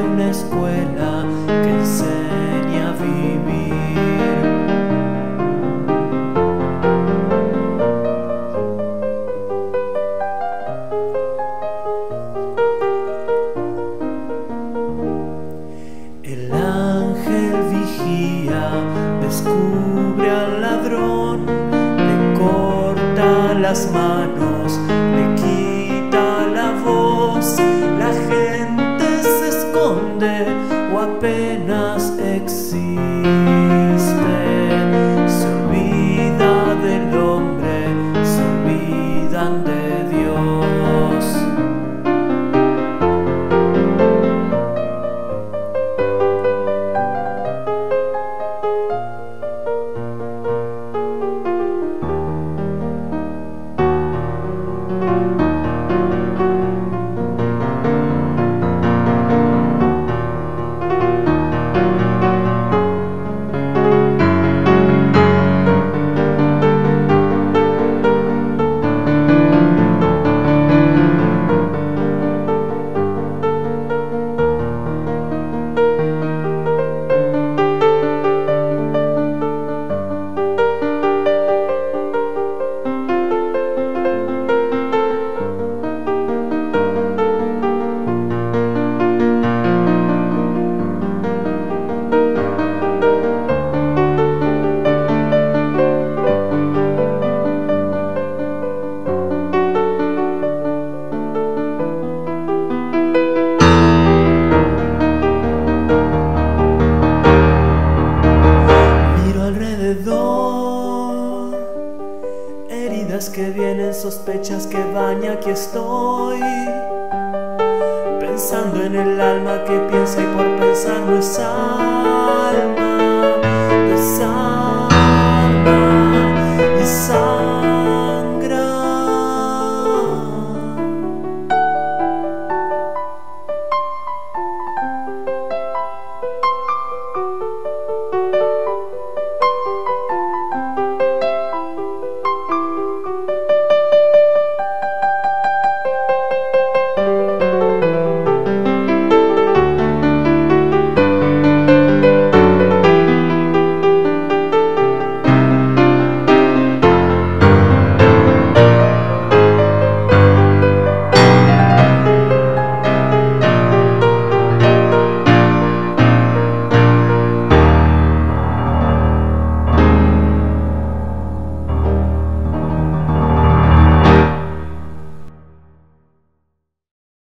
de una escuela que enseña a vivir. El ángel vigía, descubre al ladrón, le corta las manos, le quita la voz. La gente se esconde o apenas existe. Se olvida del hombre, se olvidan de Dios. Heridas que vienen, sospechas que van, y aquí estoy, pensando en el alma que piensa y por pensar no es alma, no es alma.